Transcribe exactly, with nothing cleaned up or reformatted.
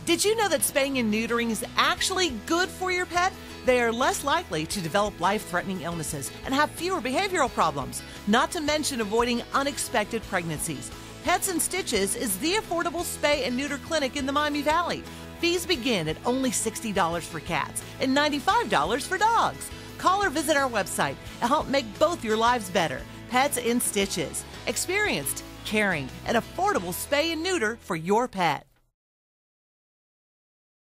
Did you know that spaying and neutering is actually good for your pet? They are less likely to develop life-threatening illnesses and have fewer behavioral problems, not to mention avoiding unexpected pregnancies. Pets and Stitches is the affordable spay and neuter clinic in the Miami Valley. Fees begin at only sixty dollars for cats and ninety-five dollars for dogs. Call or visit our website and help make both your lives better. Pets and Stitches. Experienced, caring, and affordable spay and neuter for your pet.